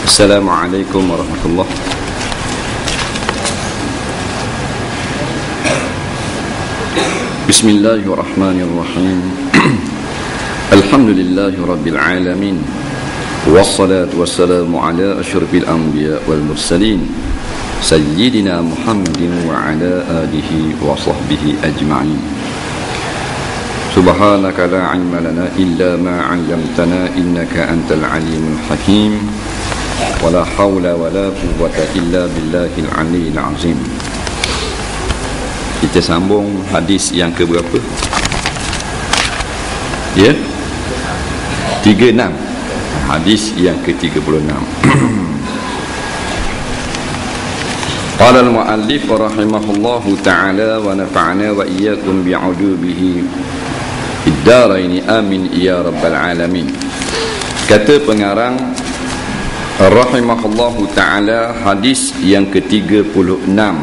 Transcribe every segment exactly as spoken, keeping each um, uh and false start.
Assalamualaikum warahmatullahi. Bismillahirrahmanirrahim. Alhamdulillahi rabbil alamin. Wassalatu wassalamu ala asyrafil anbiya wal mursalin sayyidina Muhammadin wa ala alihi wa sahbihi ajma'in. Subhanaka la ilma lana illa ma 'allamtana innaka antal alimul hakim. Wala hawla wala quwwata illa billahil aliyyil azim. Kita sambung hadis yang ke berapa? Ya? tiga puluh enam. Hadis yang ke tiga puluh enam. Qala al-muallif rahimahullahu ta'ala wa nafa'ana wa iyyakum bi'udubihi fid darain amin ya rabbal alamin. Kata pengarang rahimahullahu ta'ala, hadis yang ke tiga puluh enam,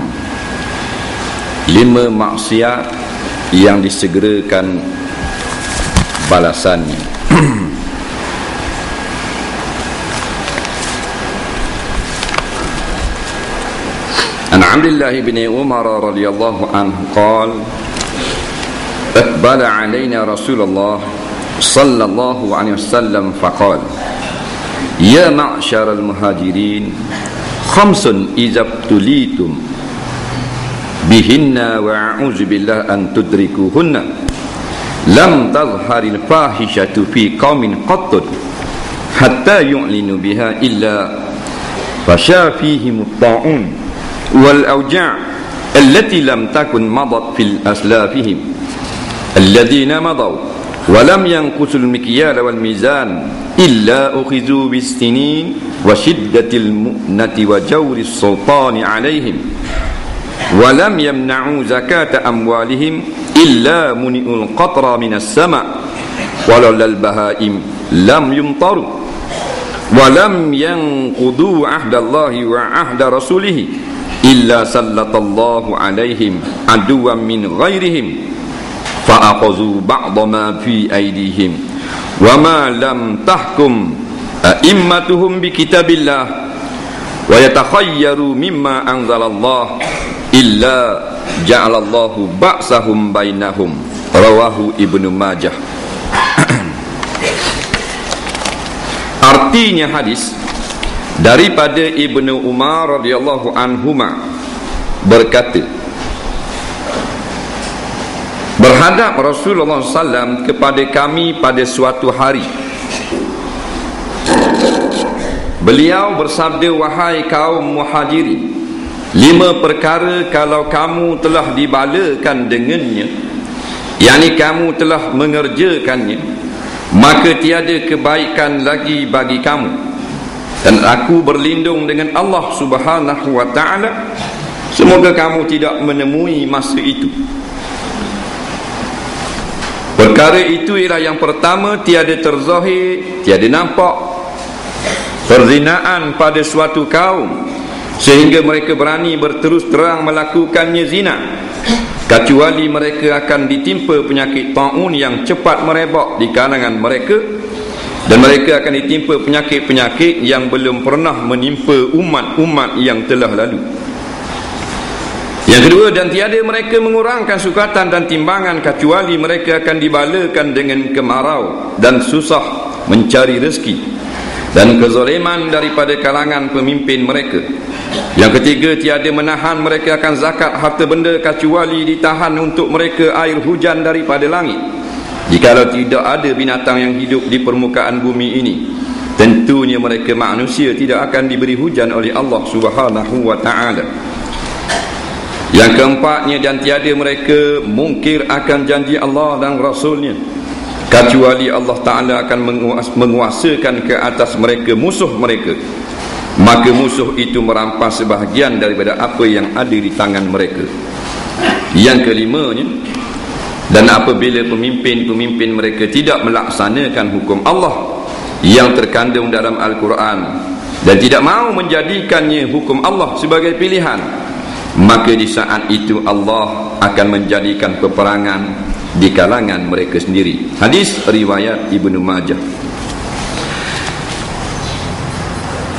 lima maksiat yang disegerakan balasannya. An Abdullah bin Umar radhiyallahu anhu qala aqbala alaina Rasulullah sallallahu alaihi wasallam faqala ya ma'syaral muhajirin khamsun izabtulitum bihinna wa a'udzu billahi an tudrikuhunna lam tazharil fahishatu fi qaumin qattun hatta yu'linu biha illa fasha fihim at-ta'un wal awja' allati lam takun madat fil aslafihim alladhina madaw wa lam yanqusul mikyal wal mizan illa ukhizu bis-sinin wa shiddatil mu'nati wa jawris sultani alaihim wa lam yamna'u zakata amwalihim illa muni'ul qatra minas sama' walau lal bahaim lam yumtaru wa lam yanqudu ahdallahi wa ahda rasulih illa sallatallahu alaihim aduwan min ghairihim fa aqazu ba'da ma fi aydihim wa ma lam tahkum a'immatuhum bi kitabillah wa yatakhayyaru mimma anzalallah illa ja'alallahu ba'sahum bainahum. Rawahu Ibnu Majah. Artinya hadis daripada Ibnu Umar radhiyallahu anhuma berkata, berhadap Rasulullah sallallahu alaihi wasallam kepada kami pada suatu hari, beliau bersabda, wahai kaum muhajirin, lima perkara kalau kamu telah dibalakan dengannya, yakni kamu telah mengerjakannya, maka tiada kebaikan lagi bagi kamu, dan aku berlindung dengan Allah subhanahu wa ta'ala semoga kamu tidak menemui masa itu. Perkara itu ialah yang pertama, tiada terzahir, tiada nampak perzinaan pada suatu kaum sehingga mereka berani berterus terang melakukannya zina, kecuali mereka akan ditimpa penyakit ta'un yang cepat merebak di kalangan mereka, dan mereka akan ditimpa penyakit-penyakit yang belum pernah menimpa umat-umat yang telah lalu. Yang kedua, dan tiada mereka mengurangkan sukatan dan timbangan kecuali mereka akan dibalakan dengan kemarau dan susah mencari rezeki dan kezaliman daripada kalangan pemimpin mereka. Yang ketiga, tiada menahan mereka akan zakat harta benda kecuali ditahan untuk mereka air hujan daripada langit. Jikalau tidak ada binatang yang hidup di permukaan bumi ini, tentunya mereka manusia tidak akan diberi hujan oleh Allah subhanahu wa ta'ala. Yang keempatnya, dan tiada mereka mungkir akan janji Allah dan Rasulnya kecuali Allah Ta'ala akan menguasakan ke atas mereka musuh mereka, maka musuh itu merampas sebahagian daripada apa yang ada di tangan mereka. Yang kelimanya, dan apabila pemimpin-pemimpin mereka tidak melaksanakan hukum Allah yang terkandung dalam Al-Quran dan tidak mahu menjadikannya hukum Allah sebagai pilihan, maka di saat itu Allah akan menjadikan peperangan di kalangan mereka sendiri. Hadis riwayat Ibnu Majah.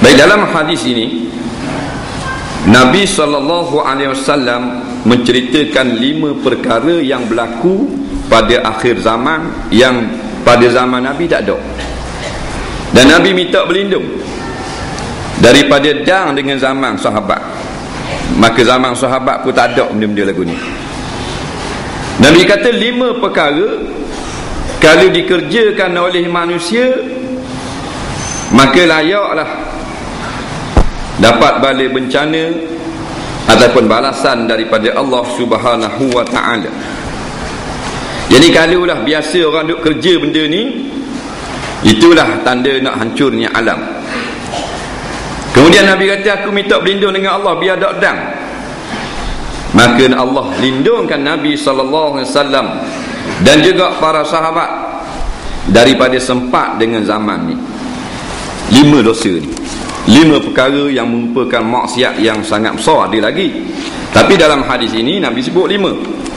Baik, dalam hadis ini Nabi sallallahu alaihi wasallam menceritakan lima perkara yang berlaku pada akhir zaman yang pada zaman Nabi tak ada. Dan Nabi minta berlindung daripada dang dengan zaman sahabat. Maka zaman sahabat pun tak ada benda-benda lagu ni. Nabi kata lima perkara kalau dikerjakan oleh manusia maka layaklah dapat bala bencana ataupun balasan daripada Allah Subhanahu wa taala. Jadi kalaulah biasa orang duk kerja benda ni, itulah tanda nak hancurnya alam. Kemudian Nabi kata, aku minta berlindung dengan Allah biar tak dang. Maka Allah lindungkan Nabi sallallahu alaihi wasallam dan juga para sahabat daripada sempat dengan zaman ni. Lima dosa ni, lima perkara yang merupakan maksiat yang sangat besar ada lagi. Tapi dalam hadis ini Nabi sebut lima.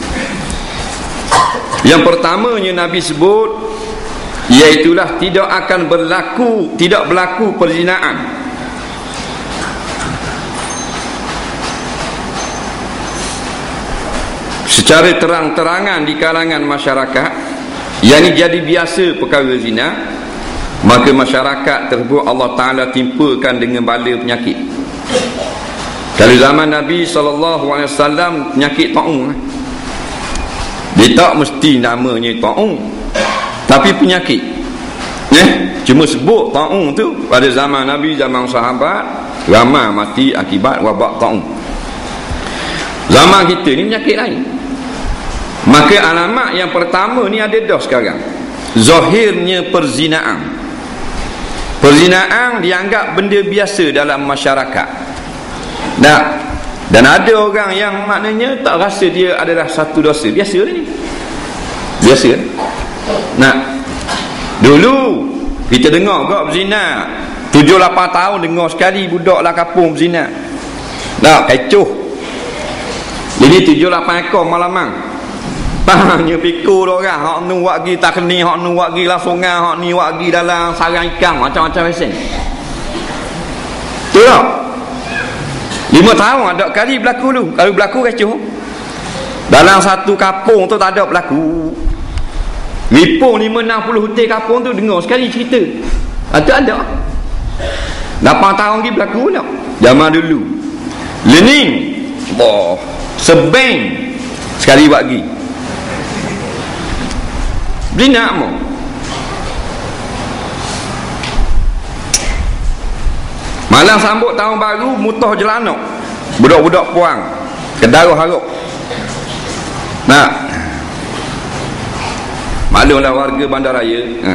Yang pertamanya Nabi sebut, iaitulah tidak akan berlaku, tidak berlaku perzinaan. Secara terang-terangan di kalangan masyarakat, yang ini jadi biasa perkara zina, maka masyarakat tersebut Allah Ta'ala timpakan dengan bala penyakit. Kalau zaman Nabi sallallahu alaihi wasallam penyakit taun, dia tak mesti namanya taun, tapi penyakit eh? Cuma sebut taun tu pada zaman Nabi, zaman sahabat ramai mati akibat wabak taun. Zaman kita ni penyakit lain. Maka alamat yang pertama ni ada dah sekarang, zahirnya perzinaan. Perzinaan dianggap benda biasa dalam masyarakat. Nah, dan ada orang yang maknanya tak rasa dia adalah satu dosa. Biasa ni. Biasa. Nah, dulu kita dengar gak berzina, tujuh lapan tahun dengar sekali budak lah kampung berzina. Nah, kecoh. Jadi tujuh lapan ekor malamang. Tanya pikul orang, hak nu wak gi tak keni, hak nu wak gi lah sungai, hak ni wak gi dalam sarang ikan, macam-macam mesin. Tu tak? Lima tahun ada kali berlaku dulu. Kalau berlaku kecoh. Dalam satu kampung tu tak ada berlaku. Mipung lima enam puluh hutan kampung tu dengar sekali cerita. Ada ada. Lapan tahun lagi berlaku tak? Zaman dulu. Lening. Allah. Sebeng. Sekali buat lagi. Beli nak mau. Malam sambut tahun baru, mutah jelanok. Budak-budak puang. Kedaruh haruk. Nah. Maklumlah warga bandaraya. Ha.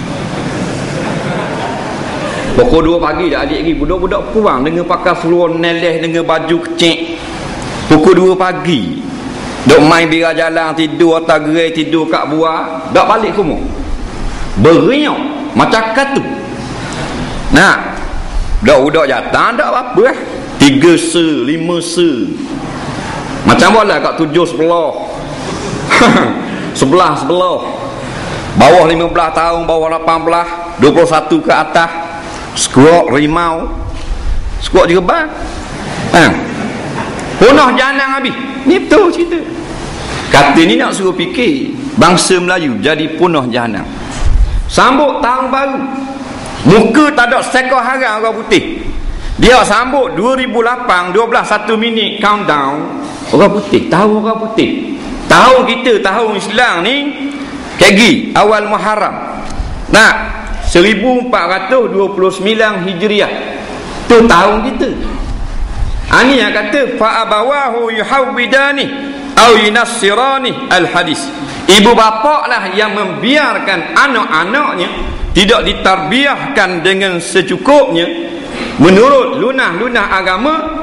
Pukul dua pagi dah adik lagi. Budak-budak puang dengan pakai seluar neleh, dengan baju kecil. Pukul dua pagi. Dok main bira jalan, tidur atas gerai, tidur kat buah, dak balik ke rumah. Beriau macam katu. Nah, budak-budak jatah dak apa-apa eh. Tiga se, lima se. Macam bola kat tujuh sebelah. Sebelah sebelah. Bawah lima belas tahun, bawah lapan belas, dua puluh satu ke atas. Skuak rimau. Skuak juga bang. Ha. Punah janang habis. Ni betul cerita. Kata ni nak suruh fikir bangsa Melayu jadi punah jahanam. Sambut tahun baru, muka tak ada sekor haram orang putih. Dia sambut dua ribu lapan, dua belas, satu minit countdown. Orang putih, tahu orang putih. Tahun kita, tahun Islam ni kegi awal Muharram. Nah, seribu empat ratus dua puluh sembilan Hijriah. Tu tahun kita. Ani yang kata fa abawahu yuhawidani au yunassirani al-hadis. Ibu bapa lah yang membiarkan anak-anaknya tidak ditarbiahkan dengan secukupnya menurut lunah-lunah agama